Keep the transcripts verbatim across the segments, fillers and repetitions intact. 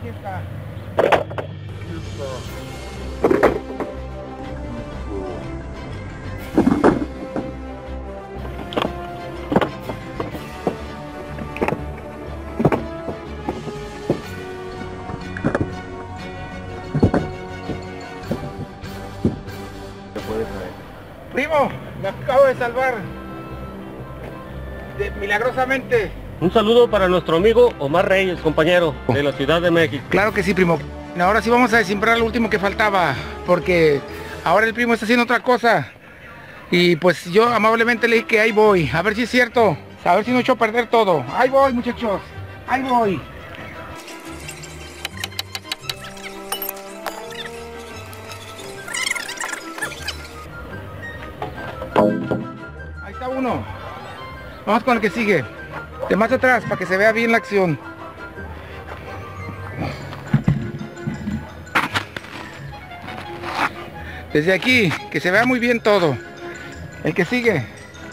Aquí está. Primo, me acabo de salvar de, milagrosamente. Un saludo para nuestro amigo Omar Reyes, compañero de la Ciudad de México. Claro que sí, primo. Ahora sí vamos a descimbrar lo último que faltaba, porque ahora el primo está haciendo otra cosa. Y pues yo amablemente le dije que ahí voy, a ver si es cierto, a ver si no he hecho perder todo. Ahí voy, muchachos, ahí voy. Ahí está uno. Vamos con el que sigue. De más atrás para que se vea bien la acción. Desde aquí, que se vea muy bien todo. El que sigue.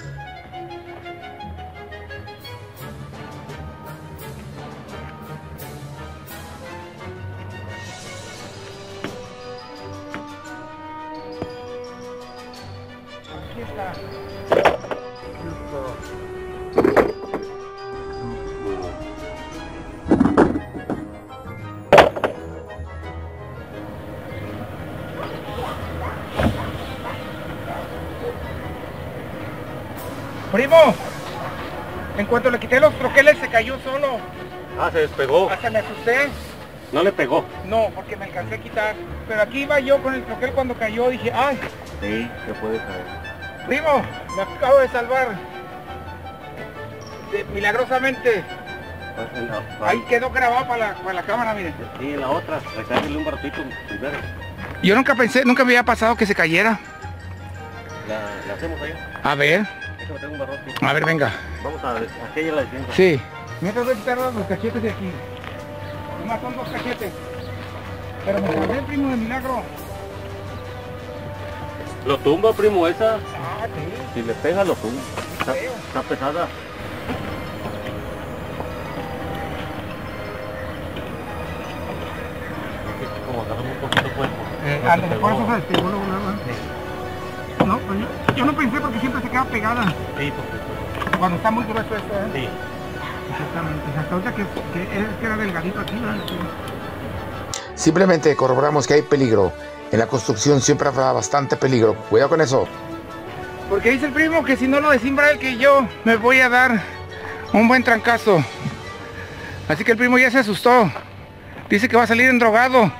Aquí está. Primo, en cuanto le quité los troqueles se cayó solo. Ah, se despegó. Hasta me asusté. No le pegó. No, porque me alcancé a quitar. Pero aquí iba yo con el troquel cuando cayó, dije, ay. Sí, se puede caer. Primo, me acabo de salvar. De, milagrosamente. Pues la, Ahí quedó grabado para la, para la cámara, miren. Sí, la otra, recárguele un ratito primero. Yo nunca pensé, nunca me había pasado que se cayera. La, la hacemos allá. A ver. Déjame tener un barrote. A ver, venga. Vamos a aquella la descienda. Sí. Mientras voy a quitar los cachetes de aquí. Nomás son dos cachetes. Pero me salvé, primo, de milagro. Lo tumba, primo, esa. Ah, sí. Si le pega, lo tumba. Está, está pesada. Como agarra un poquito de cuerpo. Eh, No ándale, se por pegó. eso se despegó luego, luego. Sí. No, pues yo, yo no pensé porque siempre se queda pegada. Sí, porque... Cuando está muy grueso esto, ¿eh? Sí. Exactamente. Hasta ahorita que, que, él, que era delgadito aquí, ¿no? Simplemente corroboramos que hay peligro. En la construcción siempre habrá bastante peligro. Cuidado con eso. Porque dice el primo que si no lo desimbra él, que yo me voy a dar un buen trancazo. Así que el primo ya se asustó. Dice que va a salir endrogado.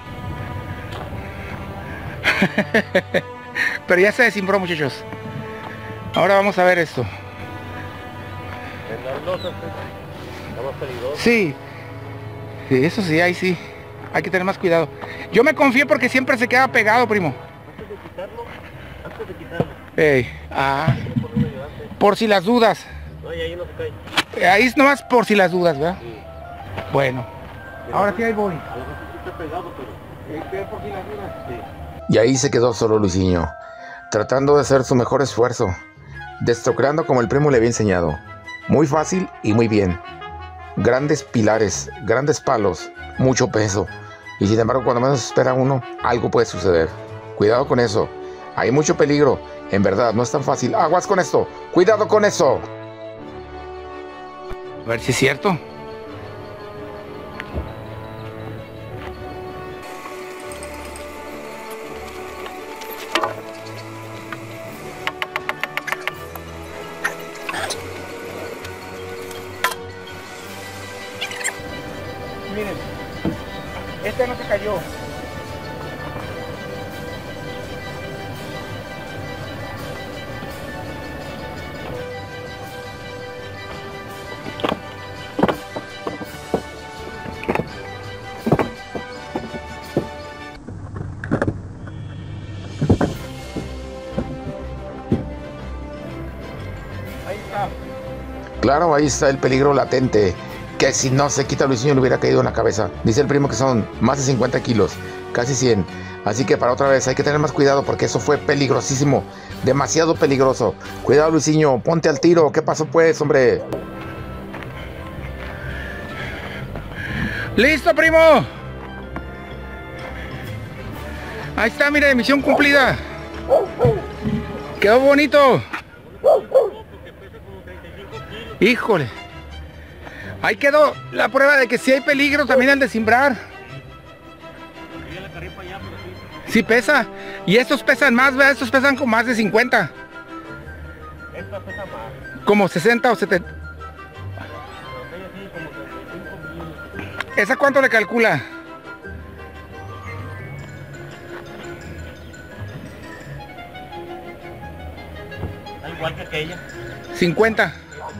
Pero ya se desimbró, muchachos. Ahora vamos a ver esto. En las losas está más peligroso. Sí. Sí, eso sí, ahí sí. Hay que tener más cuidado. Yo me confié porque siempre se queda pegado, primo. Antes de quitarlo, antes de quitarlo. Ey, ah, por si las dudas. No, y ahí no se cae. Ahí es nomás por si las dudas, ¿verdad? Sí. Bueno, ahora sí ahí voy. A lo mejor sí está pegado, pero... Eh, por si las dudas. Sí. Y ahí se quedó solo Luisinho, tratando de hacer su mejor esfuerzo, destrocreando como el primo le había enseñado. Muy fácil y muy bien. Grandes pilares, grandes palos, mucho peso. Y sin embargo, cuando menos espera uno, algo puede suceder. Cuidado con eso. Hay mucho peligro. En verdad, no es tan fácil. Aguas con esto. Cuidado con eso. A ver si es cierto. Miren, este no se cayó. Ahí está. Claro, ahí está el peligro latente. Que si no se quita Luisinho le hubiera caído en la cabeza. Dice el primo que son más de cincuenta kilos, casi cien. Así que para otra vez hay que tener más cuidado porque eso fue peligrosísimo. Demasiado peligroso. Cuidado, Luisinho, ponte al tiro. ¿Qué pasó pues, hombre? ¡Listo, primo! Ahí está, mire, misión cumplida. Quedó bonito. Híjole. Ahí quedó la prueba de que si hay peligro también al de cimbrar. Sí pesa. Y estos pesan más, ¿verdad? Estos pesan con más de cincuenta. Esta pesa más. Como sesenta o setenta. ¿Esa cuánto le calcula? Da igual que aquella. cincuenta.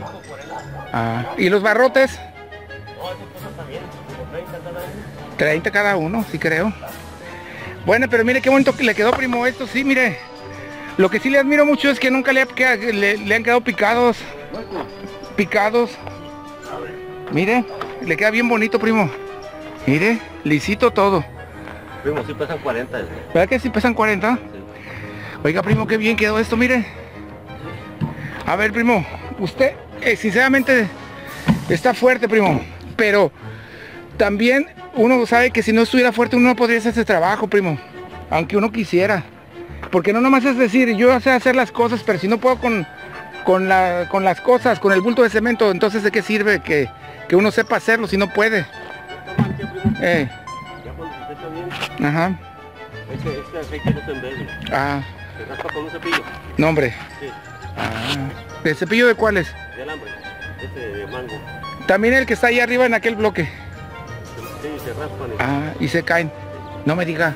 Ah, ¿y los barrotes? No, esos pesan también, como treinta cada uno. treinta cada uno, sí creo. Bueno, pero mire qué bonito que le quedó, primo, esto sí, mire. Lo que sí le admiro mucho es que nunca le, ha, le, le han quedado picados. Picados. Mire, le queda bien bonito, primo. Mire, lisito todo. Primo, sí pesan cuarenta. ¿Sí? ¿Verdad que sí pesan cuarenta? Sí. Oiga, primo, qué bien quedó esto, mire. A ver, primo, usted eh, sinceramente está fuerte, primo, pero también uno sabe que si no estuviera fuerte uno no podría hacer ese trabajo, primo, aunque uno quisiera, porque no nomás es decir, yo sé hacer las cosas, pero si no puedo con, con, la, con las cosas, con el bulto de cemento, entonces ¿de qué sirve que, que uno sepa hacerlo si no puede? Eh. Ya cuando se seca bien, ajá. Este, este aceite no se embebe. Ah. Se raspa con un cepillo. No, hombre. Sí. Ah. ¿De cepillo de cuáles? De alambre, este de mango. También el que está ahí arriba en aquel bloque. Sí, se raspan. Ah, y se caen. No me diga.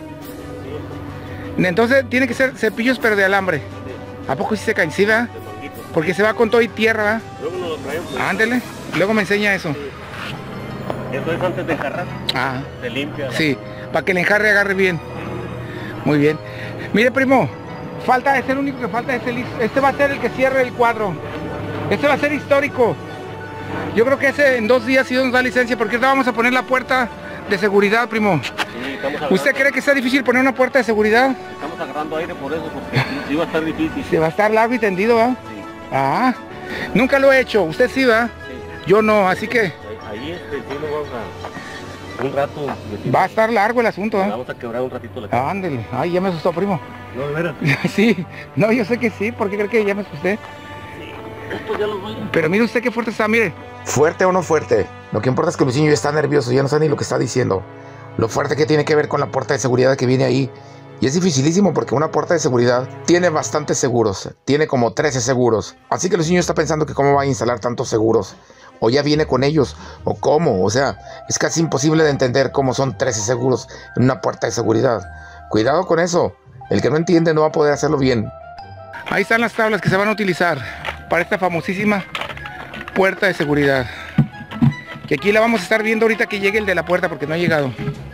Sí. Entonces tiene que ser cepillos pero de alambre. Sí. ¿A poco sí se caen? ¿Sí, verdad? De manguito. Porque se va con todo y tierra, ¿verdad? Luego nos lo traemos. Pues. Ándele. Luego me enseña eso. Sí. Eso es antes de enjarrar. Ah. Se limpia. Sí, para que el enjarre agarre bien. Muy bien. Mire, primo, falta, es el único que falta, es el, este va a ser el que cierre el cuadro. Este va a ser histórico. Yo creo que ese en dos días sí nos da licencia, porque ahorita vamos a poner la puerta de seguridad, primo. Sí, estamos ¿Usted cree que sea difícil poner una puerta de seguridad? Estamos agarrando aire por eso, porque sí va a estar difícil. Se va a estar largo y tendido, ¿verdad? Sí. Ah, nunca lo he hecho. ¿Usted sí, va? Sí. Yo no, así que... Ahí este, sí lo vamos a... Un rato... Va a estar largo el asunto, ¿eh? Vamos a quebrar un ratito la casa. Ándele. Ay, ya me asustó, primo. No, de veras. Sí, no, yo sé que sí. ¿Por qué cree que ya me asusté? Esto ya lo voy a... Pero mire usted qué fuerte está, mire. Fuerte o no fuerte, lo que importa es que Luisinho ya está nervioso, ya no sabe ni lo que está diciendo. Lo fuerte que tiene que ver con la puerta de seguridad que viene ahí. Y es dificilísimo porque una puerta de seguridad tiene bastantes seguros, tiene como trece seguros. Así que Luisinho está pensando que cómo va a instalar tantos seguros. O ya viene con ellos, o cómo, o sea, es casi imposible de entender cómo son trece seguros en una puerta de seguridad. Cuidado con eso, el que no entiende no va a poder hacerlo bien. Ahí están las tablas que se van a utilizar para esta famosísima puerta de seguridad. Que aquí la vamos a estar viendo ahorita que llegue el de la puerta, porque no ha llegado.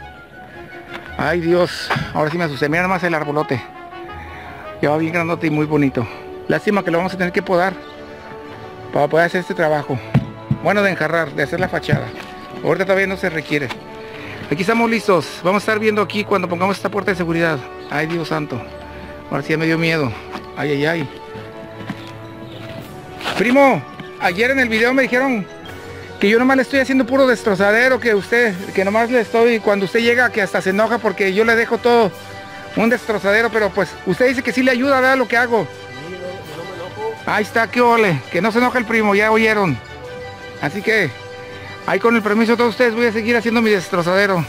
Ay, Dios, ahora sí me asusté. Mira nomás el arbolote. Ya va bien grandote y muy bonito. Lástima que lo vamos a tener que podar para poder hacer este trabajo. Bueno, de enjarrar, de hacer la fachada. Ahorita todavía no se requiere. Aquí estamos listos. Vamos a estar viendo aquí cuando pongamos esta puerta de seguridad. Ay, Dios santo. Ahora sí ya me dio miedo. Ay, ay, ay. Primo, ayer en el video me dijeron que yo nomás le estoy haciendo puro destrozadero, que usted, que nomás le estoy, cuando usted llega, que hasta se enoja porque yo le dejo todo un destrozadero, pero pues usted dice que sí le ayuda, vea lo que hago. Sí, no, no me enojo. Ahí está, qué ole, que no se enoja el primo, ya oyeron. Así que, ahí con el permiso de todos ustedes voy a seguir haciendo mi destrozadero.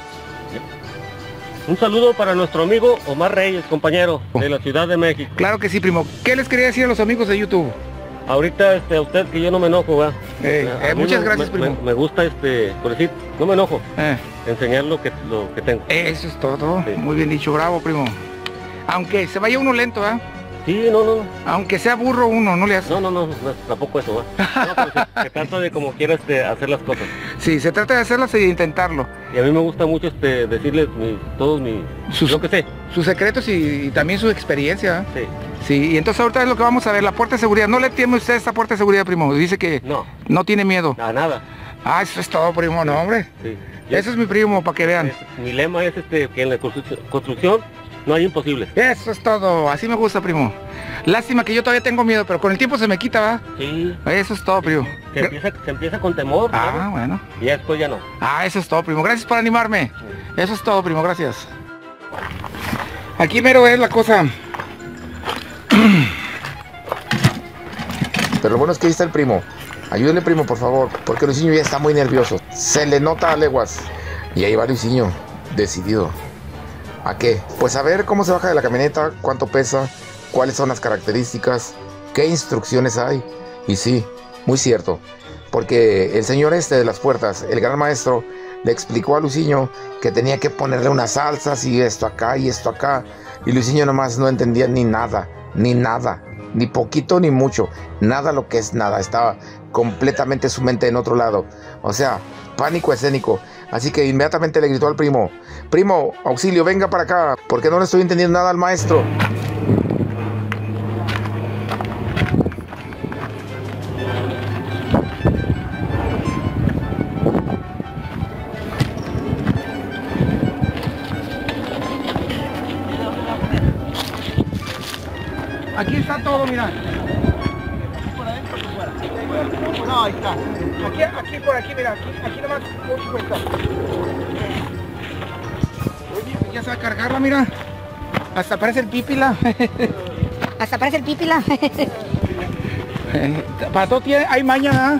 Un saludo para nuestro amigo Omar Reyes, compañero, Oh. de la Ciudad de México. Claro que sí, primo. ¿Qué les quería decir a los amigos de YouTube? Ahorita este, a usted que yo no me enojo, ¿verdad? Eh, A eh, mí muchas me- gracias, me, primo. Me, me gusta, este, por decir, no me enojo, Eh, enseñar lo que, lo que tengo. eso es todo. Sí. Muy bien dicho, bravo, primo. Aunque se vaya uno lento, ¿ah? Sí, no, no, Aunque sea burro uno, no le hace. no, no, no, no, tampoco eso, ¿va? No, pero se, se trata de como quieras este, hacer las cosas. Sí, se trata de hacerlas y de intentarlo. Y a mí me gusta mucho este, decirles mi, todos mis, Sus- lo que sé. Sus secretos y, y también su experiencia. ¿ah? Sí, Sí, y entonces ahorita es lo que vamos a ver, la puerta de seguridad. No le teme usted esta puerta de seguridad, primo. Dice que no, no tiene miedo. a nada. Ah, eso es todo, primo, no, hombre. Sí. Yo- Eso es mi primo, para que vean. es- mi lema es este, que en la construcción, construcción no hay imposibles. Eso es todo, así me gusta, primo. Lástima que yo todavía tengo miedo, pero con el tiempo se me quita, ¿va? Sí, Eso es todo, primo. se empieza, se empieza con temor, Ah, ¿sabes? bueno. Y ya después ya no. Ah, eso es todo, primo. Gracias por animarme. Eso es todo, primo. Gracias. Aquí mero es la cosa. Pero lo bueno es que ahí está el primo. Ayúdele, primo, por favor, porque Luisinho ya está muy nervioso. Se le nota a leguas. Y ahí va Luisinho, decidido. ¿A qué? Pues a ver cómo se baja de la camioneta, cuánto pesa, cuáles son las características, qué instrucciones hay. Y sí, muy cierto, porque el señor este de las puertas, el gran maestro, le explicó a Luisinho que tenía que ponerle unas salsas y esto acá y esto acá. Y Luisinho nomás no entendía ni nada, ni nada, ni poquito ni mucho, nada lo que es nada. Estaba completamente su mente en otro lado. O sea, pánico escénico. Así que inmediatamente le gritó al primo: primo, auxilio, venga para acá, porque no le estoy entendiendo nada al maestro. Aquí está todo, mira. ¿Por adentro o por fuera? No, ahí está. Aquí, aquí, por aquí, mira. Aquí, aquí nomás. Aquí está. Oye, ya se va a cargarla, mira. Hasta parece el pípila. Hasta parece el pípila. Para todo tiene, hay maña, ¿verdad?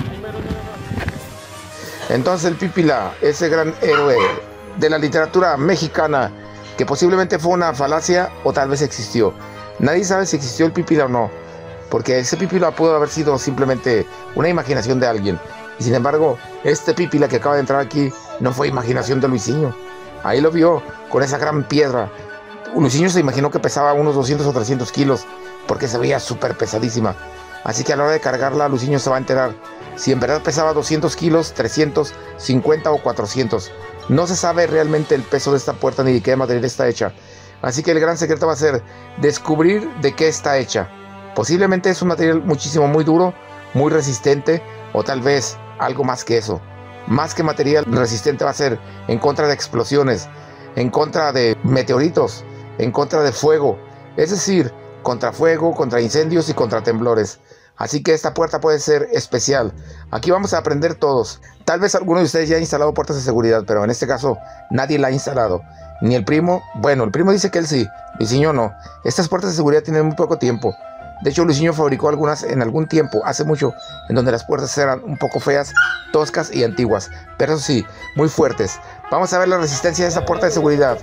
Entonces el pípila, ese gran héroe de la literatura mexicana, que posiblemente fue una falacia o tal vez existió. Nadie sabe si existió el pípila o no, porque ese pípila pudo haber sido simplemente una imaginación de alguien. Y sin embargo, este pípila que acaba de entrar aquí no fue imaginación de Luisinho. Ahí lo vio con esa gran piedra. Luisinho se imaginó que pesaba unos doscientos o trescientos kilos, porque se veía súper pesadísima. Así que a la hora de cargarla, Luisinho se va a enterar si en verdad pesaba doscientos kilos, trescientos, cincuenta o cuatrocientos. No se sabe realmente el peso de esta puerta ni de qué material está hecha. Así que el gran secreto va a ser descubrir de qué está hecha. Posiblemente es un material muchísimo muy duro, muy resistente, o tal vez algo más que eso. Más que material resistente va a ser en contra de explosiones, en contra de meteoritos, en contra de fuego. Es decir, contra fuego, contra incendios y contra temblores. Así que esta puerta puede ser especial. Aquí vamos a aprender todos. Tal vez alguno de ustedes ya ha instalado puertas de seguridad, pero en este caso nadie la ha instalado. Ni el primo. Bueno, el primo dice que él sí, Luisinho no. Estas puertas de seguridad tienen muy poco tiempo. De hecho, Luisinho fabricó algunas en algún tiempo, hace mucho, en donde las puertas eran un poco feas, toscas y antiguas, pero eso sí, muy fuertes. Vamos a ver la resistencia de esta puerta de seguridad.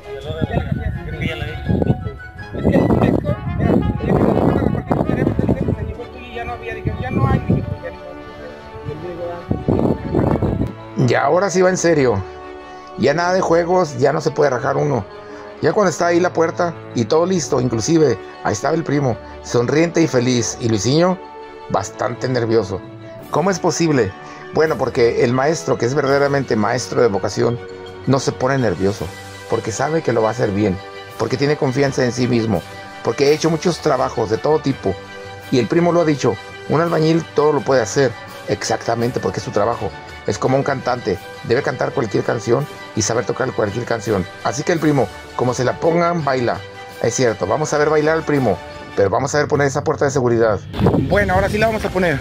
Y ahora sí va en serio. Ya nada de juegos, ya no se puede rajar uno. Ya cuando está ahí la puerta y todo listo, inclusive ahí estaba el primo, sonriente y feliz, y Luisinho bastante nervioso. ¿Cómo es posible? Bueno, porque el maestro, que es verdaderamente maestro de vocación, no se pone nervioso, porque sabe que lo va a hacer bien, porque tiene confianza en sí mismo, porque ha hecho muchos trabajos de todo tipo, y el primo lo ha dicho, un albañil todo lo puede hacer, exactamente, porque es su trabajo. Es como un cantante, debe cantar cualquier canción y saber tocar cualquier canción. Así que el primo, como se la pongan, baila. Es cierto, vamos a ver bailar al primo, pero vamos a ver poner esa puerta de seguridad. Bueno, ahora sí la vamos a poner.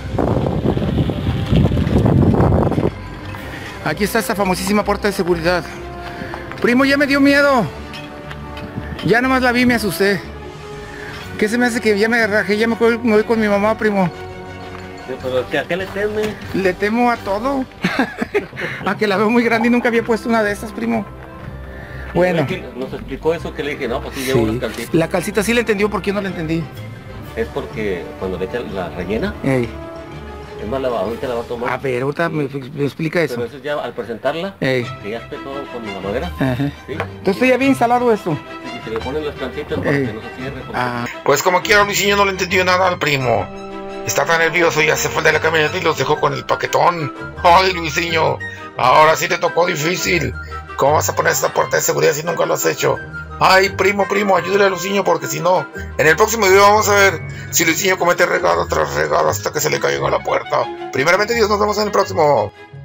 Aquí está esa famosísima puerta de seguridad. Primo, ya me dio miedo. Ya nomás la vi y me asusté. ¿Qué se me hace que ya me rajé? Ya me voy, me voy con mi mamá, primo. Pero ¿a qué le teme? Le temo a todo. A que la veo muy grande y nunca había puesto una de estas, primo. Bueno. Nos explicó eso que le dije, no, pues sí, Sí. llevo unas calcitas. La calcita sí la entendió, ¿por qué no la entendí? Es porque cuando le echa la rellena, Ey. es más, la, ahorita la va a tomar. A ver, ahorita me, me explica eso. Pero eso ya al presentarla, Ey. que ya esté todo con la madera, Ajá. ¿sí? Entonces ya había instalado esto. Y se le ponen las planchitas para Ey. que no se cierre. porque- Ah. Pues como quiera, Luisinho no le entendió nada al primo. Está tan nervioso, ya se fue de la camioneta y los dejó con el paquetón. Ay, Luisinho, ahora sí te tocó difícil. ¿Cómo vas a poner esta puerta de seguridad si nunca lo has hecho? Ay, primo, primo, ayúdale a Luisinho, porque si no, en el próximo video vamos a ver si Luisinho comete regalo tras regalo hasta que se le caiga la puerta. Primeramente Dios, nos vemos en el próximo.